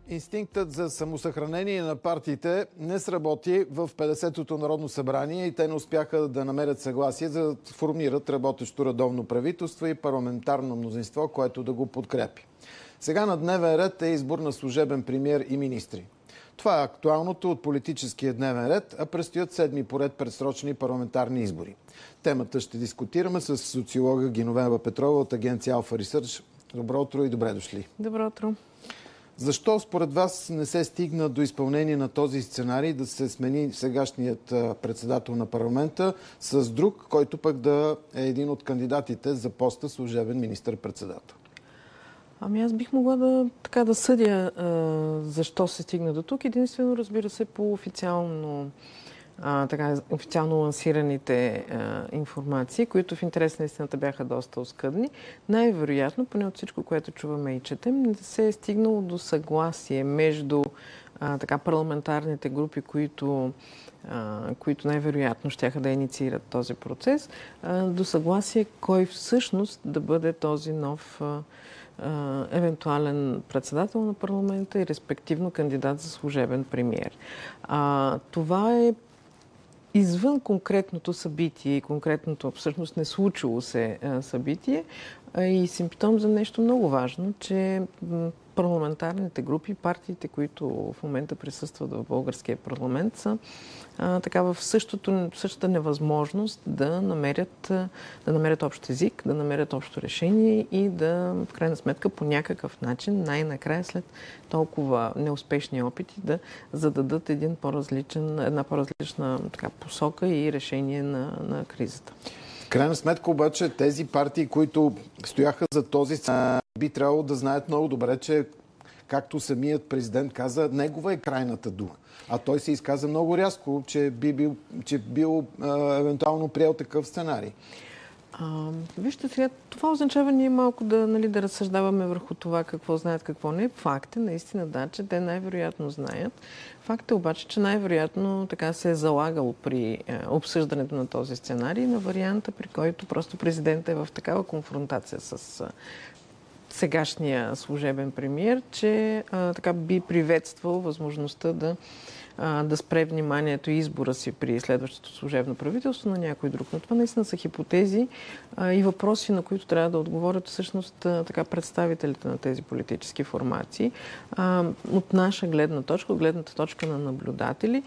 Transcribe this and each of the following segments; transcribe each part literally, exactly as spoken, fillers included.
Инстинктът за самосъхранение на партиите не сработи в петдесетото Народно събрание и те не успяха да намерят съгласие за да формират работещо редовно правителство и парламентарно мнозинство, което да го подкрепи. Сега на дневен ред е избор на служебен премиер и министри. Това е актуалното от политическия дневен ред, а предстоят седми поред предсрочни парламентарни избори. Темата ще дискутираме с социолога Геновева Петрова от агенция Алфа Ресърч. Добро утро и добре дошли. Добро утро. Защо според вас не се стигна до изпълнение на този сценарий да се смени сегашният председател на парламента с друг, който пък да е един от кандидатите за поста служебен министър-председател? Ами аз бих могла да, така, да съдя а, защо се стигна до тук. Единствено, разбира се, по официално, а, така, официално лансираните а, информации, които в интерес на истината бяха доста оскъдни. Най-вероятно, поне от всичко, което чуваме и четем, не се е стигнало до съгласие между а, така, парламентарните групи, които които най-вероятно щяха да инициират този процес, до съгласие кой всъщност да бъде този нов евентуален председател на парламента и респективно кандидат за служебен премиер. Това е извън конкретното събитие и конкретното всъщност не случило се събитие и симптом за нещо много важно, че парламентарните групи, партиите, които в момента присъстват в българския парламент, са а, така в същото, същата невъзможност да намерят, да намерят общ език, да намерят общо решение и да, в крайна сметка, по някакъв начин, най-накрая, след толкова неуспешни опити, да зададат един по-различен, една по-различна така, посока и решение на, на кризата. В крайна сметка обаче тези партии, които стояха за този сценарий, би трябвало да знаят много добре, че, както самият президент каза, негова е крайната дума. А той се изказа много рязко, че би бил, че бил а, евентуално приел такъв сценарий. А, вижте сега, това означава ние малко да, нали, да разсъждаваме върху това какво знаят, какво не. Факт е наистина да, че те най-вероятно знаят. Факт е обаче, че най-вероятно така се е залагал при е, обсъждането на този сценарий на варианта, при който просто президентът е в такава конфронтация с е, сегашния служебен премиер, че е, така би приветствал възможността да да спре вниманието и избора си при следващото служебно правителство на някой друг. Но това наистина са хипотези а, и въпроси, на които трябва да отговорят всъщност а, така представителите на тези политически формации. А, от наша гледна точка, от гледната точка на наблюдатели,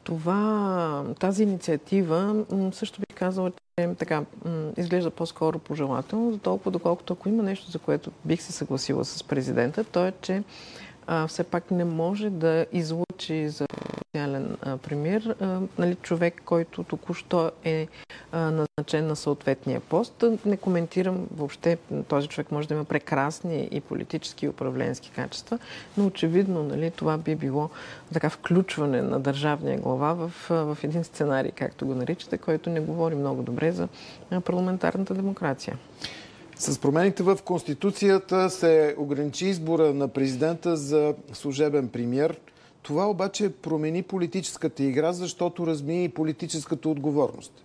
това, тази инициатива също бих казала, че така, изглежда по-скоро пожелателно, за толкова доколкото ако има нещо, за което бих се съгласила с президента, то е, че а, все пак не може да излучи за официален премиер, а, нали, човек, който току-що е а, назначен на съответния пост. Не коментирам въобще, този човек може да има прекрасни и политически и управленски качества, но очевидно, нали, това би било така включване на държавния глава в, в един сценарий, както го наричате, който не говори много добре за парламентарната демокрация. С промените в Конституцията се ограничи избора на президента за служебен премиер. Това обаче промени политическата игра, защото размие и политическата отговорност.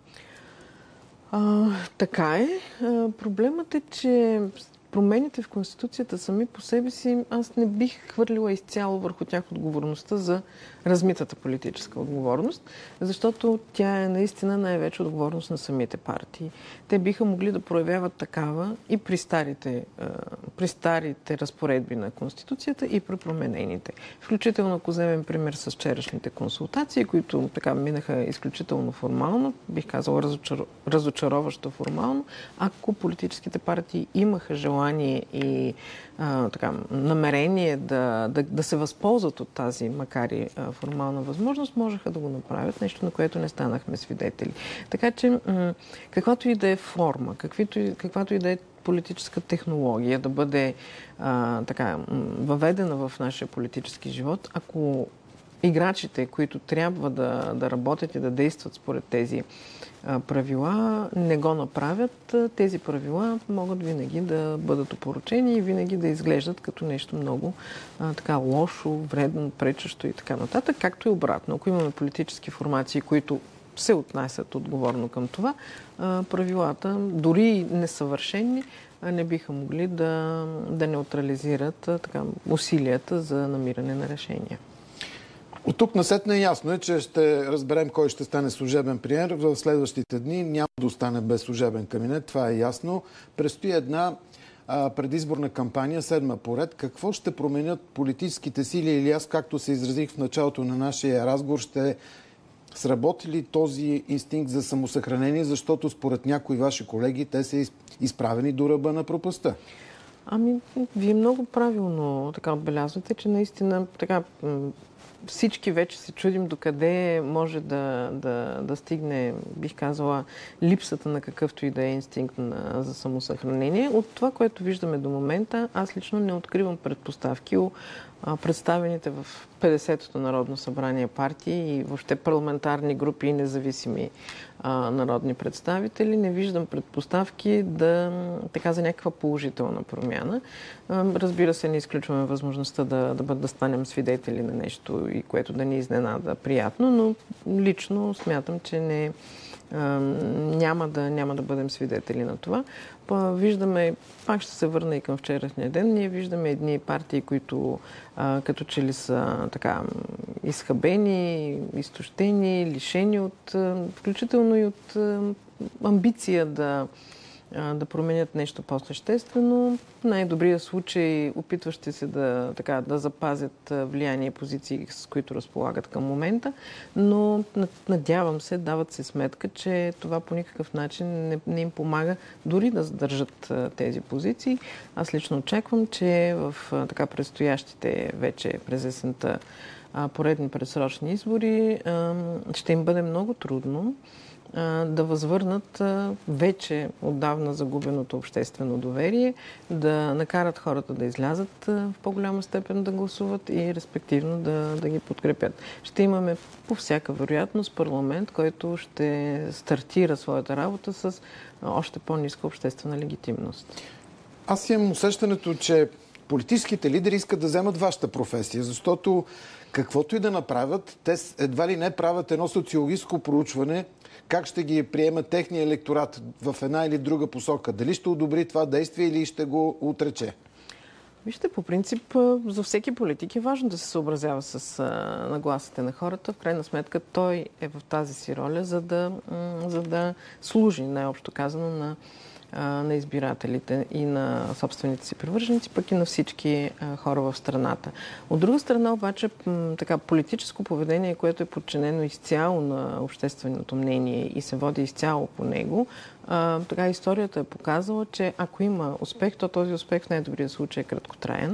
А, така е. А, проблемът е, че промените в Конституцията сами по себе си, аз не бих хвърлила изцяло върху тях отговорността за размитата политическа отговорност, защото тя е наистина най-вече отговорност на самите партии. Те биха могли да проявяват такава и при старите, при старите разпоредби на Конституцията и при променените. Включително, ако вземем пример с вчерашните консултации, които така минаха изключително формално, бих казала разочар... разочароващо формално, ако политическите партии имаха желание и а, така, намерение да, да, да се възползват от тази, макар и а, формална възможност, можеха да го направят, нещо на което не станахме свидетели. Така че, м- каквато и да е форма, каквито и, каквато и да е политическа технология да бъде а, така, въведена в нашия политически живот, ако играчите, които трябва да, да работят и да действат според тези а, правила, не го направят, тези правила могат винаги да бъдат опорочени и винаги да изглеждат като нещо много а, така лошо, вредно, пречещо и така нататък, както и обратно. Ако имаме политически формации, които се отнасят отговорно към това, правилата, дори несъвършени, не биха могли да, да неутрализират така, усилията за намиране на решения. От тук насетне ясно е, че ще разберем кой ще стане служебен премиер. В следващите дни няма да остане без служебен кабинет, това е ясно. Предстои една а, предизборна кампания, седма поред. Какво ще променят политическите сили или аз, както се изразих в началото на нашия разговор, ще сработи ли този инстинкт за самосъхранение, защото според някои ваши колеги те са изправени до ръба на пропастта? Ами, вие много правилно така отбелязвате, че наистина така всички вече се чудим докъде може да, да, да стигне, бих казала, липсата на какъвто и да е инстинкт на, за самосъхранение. От това, което виждаме до момента, аз лично не откривам предпоставки у а, представените в петдесетото Народно събрание партии и въобще парламентарни групи и независими а, народни представители. Не виждам предпоставки да, така, за някаква положителна промяна. А, разбира се, не изключваме възможността да, да, да станем свидетели на нещо, и което да ни изненада приятно, но лично смятам, че не, а, няма, да, няма да бъдем свидетели на това. Па, виждаме, пак ще се върна и към вчерашния ден, ние виждаме едни партии, които а, като че ли са така изхабени, изтощени, лишени от, включително и от амбиция да да променят нещо по-съществено. В най-добрия случай опитващи се да, така, да запазят влияние и позиции, с които разполагат към момента, но надявам се, дават се сметка, че това по никакъв начин не, не им помага дори да задържат тези позиции. Аз лично очаквам, че в така предстоящите вече през есента поредни предсрочни избори ще им бъде много трудно да възвърнат вече отдавна загубеното обществено доверие, да накарат хората да излязат в по-голяма степен да гласуват и респективно да, да ги подкрепят. Ще имаме по всяка вероятност парламент, който ще стартира своята работа с още по-ниска обществена легитимност. Аз имам усещането, че политическите лидери искат да вземат вашата професия, защото каквото и да направят, те едва ли не правят едно социологическо проучване как ще ги приема техния електорат в една или друга посока. Дали ще одобри това действие или ще го отрече? Вижте, по принцип, за всеки политик е важно да се съобразява с а, нагласите на хората. В крайна сметка той е в тази си роля, за да, за да служи, най-общо казано, на на избирателите и на собствените си привърженици, пък и на всички хора в страната. От друга страна обаче, така, политическо поведение, което е подчинено изцяло на общественото мнение и се води изцяло по него, така историята е показала, че ако има успех, то този успех в най-добрия случай е краткотраен.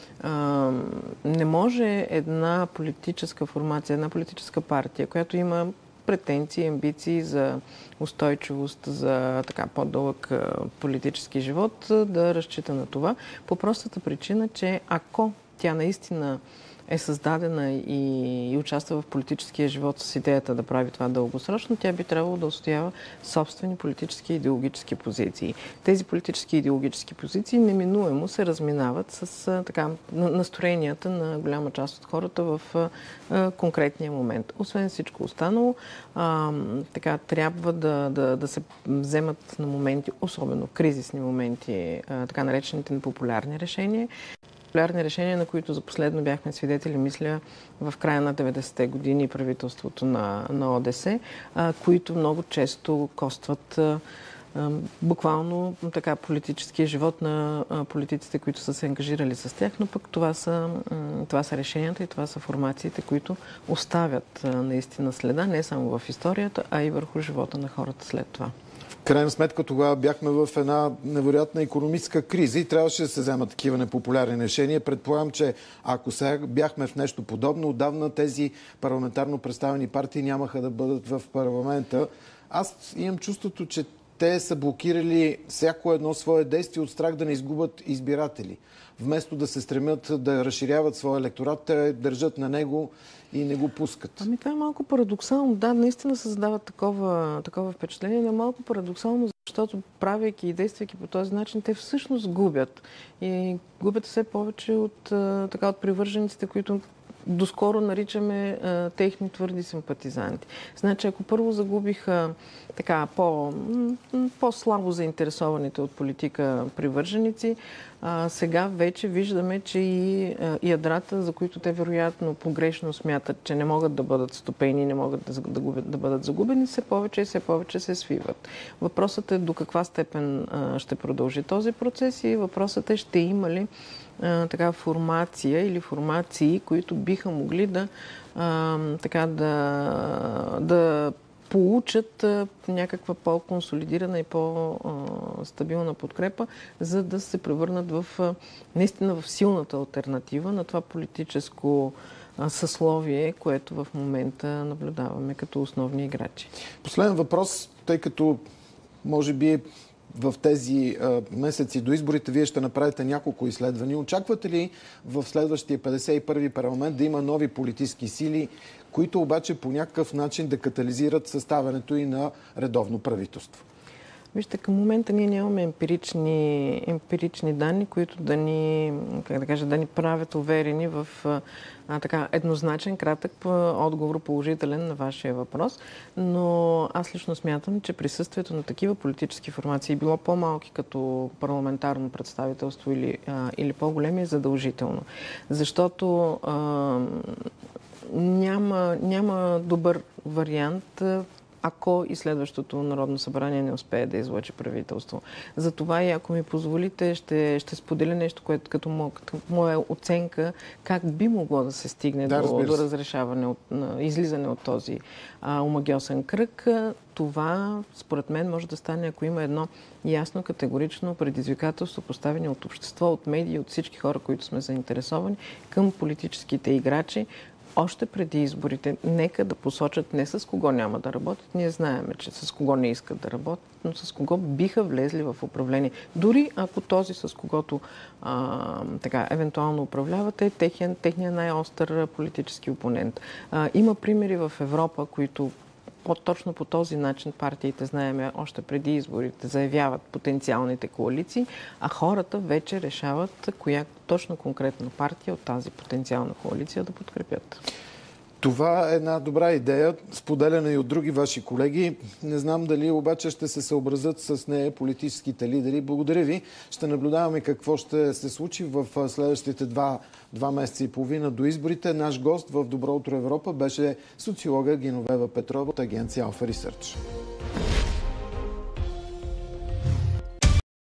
Не може една политическа формация, една политическа партия, която има претенции, амбиции за устойчивост, за така по-дълъг политически живот, да разчита на това. По простата причина, че ако тя наистина е създадена и, и участва в политическия живот с идеята да прави това дългосрочно, тя би трябвало да отстоява собствени политически и идеологически позиции. Тези политически и идеологически позиции неминуемо се разминават с а, така, настроенията на голяма част от хората в а, конкретния момент. Освен всичко останало, а, така, трябва да, да, да се вземат на моменти, особено кризисни моменти, а, така наречените непопулярни решения. Популярни решения, на които за последно бяхме свидетели, мисля, в края на деветдесетте години правителството на, на ОДС, а, които много често костват а, а, буквално така политическия живот на а, политиците, които са се ангажирали с тях, но пък това са, а, това са решенията и това са формациите, които оставят а, наистина следа не само в историята, а и върху живота на хората след това. Крайна сметка тогава бяхме в една невероятна икономическа криза и трябваше да се вземат такива непопулярни решения. Предполагам, че ако сега бяхме в нещо подобно, отдавна тези парламентарно представени партии нямаха да бъдат в парламента. Аз имам чувството, че те са блокирали всяко едно свое действие от страх да не изгубят избиратели. Вместо да се стремят да разширяват своя електорат, те държат на него и не го пускат. Ами това е малко парадоксално. Да, наистина се създава такова, такова впечатление, но е малко парадоксално, защото правейки и действайки по този начин, те всъщност губят. И губят все повече от, така, от привържениците, които доскоро наричаме а, техни твърди симпатизанти. Значи, ако първо загубиха така по, по-слабо заинтересованите от политика привърженици, а, сега вече виждаме, че и а, ядрата, за които те вероятно погрешно смятат, че не могат да бъдат стопени, не могат да, да, да бъдат загубени, все повече и все повече се свиват. Въпросът е до каква степен а, ще продължи този процес и въпросът е ще има ли а, така формация или формации, които биха могли да а, така да, да получат а, някаква по-консолидирана и по-стабилна подкрепа, за да се превърнат в а, наистина в силната алтернатива на това политическо а, съсловие, което в момента наблюдаваме като основни играчи. Последен въпрос, тъй като може би в тези а, месеци до изборите вие ще направите няколко изследвания. Очаквате ли в следващия петдесет и първи парламент да има нови политически сили, които обаче по някакъв начин да катализират съставянето и на редовно правителство? Вижте, към момента ние нямаме емпирични, емпирични данни, които да ни, как да кажа, да ни правят уверени в а, така, еднозначен, кратък отговор, положителен на вашия въпрос. Но аз лично смятам, че присъствието на такива политически формации, било по-малки като парламентарно представителство или, а, или по-големи, е задължително. Защото а, няма, няма добър вариант, ако и следващото Народно събрание не успее да излъчи правителство. Затова и ако ми позволите, ще, ще споделя нещо, което като, мо, като моя оценка, как би могло да се стигне да, до, до разрешаване, от, на, излизане от този а, омагьосен кръг. Това, според мен, може да стане, ако има едно ясно, категорично предизвикателство, поставено от общество, от медии, от всички хора, които сме заинтересовани, към политическите играчи, още преди изборите, нека да посочат не с кого няма да работят. Ние знаем, че с кого не искат да работят, но с кого биха влезли в управление. Дори ако този, с когото а, така, евентуално управляват, е техния, техния най-остър политически опонент. А, има примери в Европа, които точно по този начин партиите, знаем, още преди изборите заявяват потенциалните коалиции, а хората вече решават коя точно конкретна партия от тази потенциална коалиция да подкрепят. Това е една добра идея, споделена и от други ваши колеги. Не знам дали обаче ще се съобразят с нея политическите лидери. Благодаря ви. Ще наблюдаваме какво ще се случи в следващите два, два месеца и половина до изборите. Наш гост в Добро утро Европа беше социолога Геновева Петрова от агенция Alpha Research.